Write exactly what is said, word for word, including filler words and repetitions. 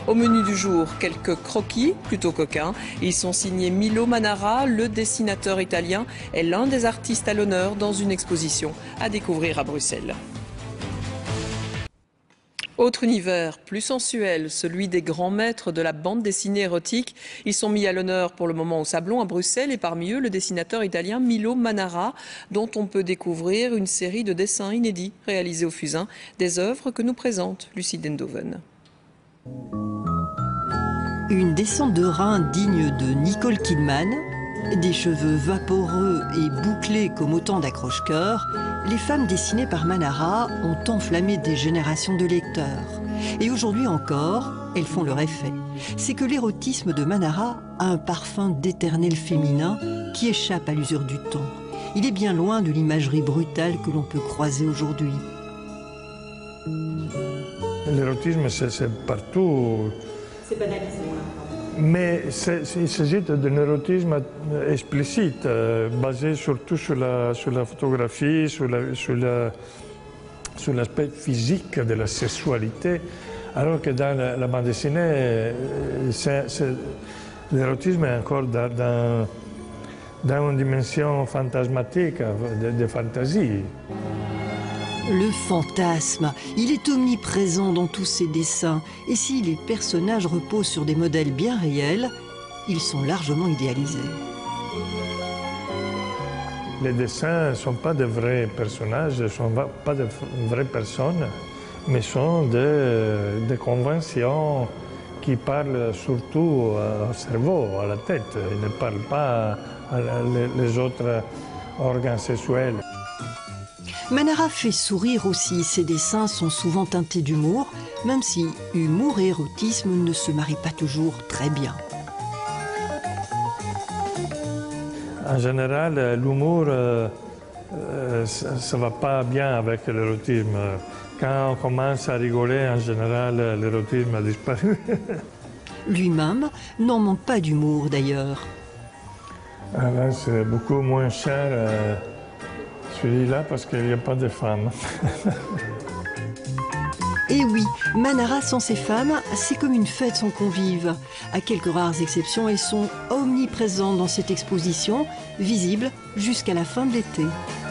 Au menu du jour, quelques croquis plutôt coquins. Ils sont signés Milo Manara, le dessinateur italien est l'un des artistes à l'honneur dans une exposition à découvrir à Bruxelles. Autre univers, plus sensuel, celui des grands maîtres de la bande dessinée érotique. Ils sont mis à l'honneur pour le moment au Sablon à Bruxelles et parmi eux le dessinateur italien Milo Manara, dont on peut découvrir une série de dessins inédits réalisés au fusain, des œuvres que nous présente Lucie Dendoven. Une descente de rein digne de Nicole Kidman, des cheveux vaporeux et bouclés comme autant d'accroche-cœurs, les femmes dessinées par Manara ont enflammé des générations de lecteurs. Et aujourd'hui encore, elles font leur effet. C'est que l'érotisme de Manara a un parfum d'éternel féminin qui échappe à l'usure du temps. Il est bien loin de l'imagerie brutale que l'on peut croiser aujourd'hui. L'érotisme, c'est partout. C'est banalisé. Mais il s'agit d'un érotisme explicite, euh, basé surtout sur la, sur la photographie, sur l'aspect physique de la sexualité, alors que dans la, la bande dessinée, l'érotisme est encore dans, dans, dans une dimension fantasmatique, de, de fantaisie. Le fantasme, il est omniprésent dans tous ces dessins. Et si les personnages reposent sur des modèles bien réels, ils sont largement idéalisés. Les dessins ne sont pas de vrais personnages, ne sont pas de vraies personnes, mais sont des, des conventions qui parlent surtout au cerveau, à la tête. Ils ne parlent pas aux autres organes sexuels. Manara fait sourire aussi, ses dessins sont souvent teintés d'humour, même si humour et érotisme ne se marient pas toujours très bien. En général, l'humour, euh, euh, ça ne va pas bien avec l'érotisme. Quand on commence à rigoler, en général, l'érotisme a disparu. Lui-même n'en manque pas d'humour d'ailleurs. Alors, c'est beaucoup moins cher. Euh, Celui-là parce qu'il n'y a pas de femmes. Et oui, Manara sans ses femmes, c'est comme une fête sans convives. À quelques rares exceptions, elles sont omniprésentes dans cette exposition, visible jusqu'à la fin de l'été.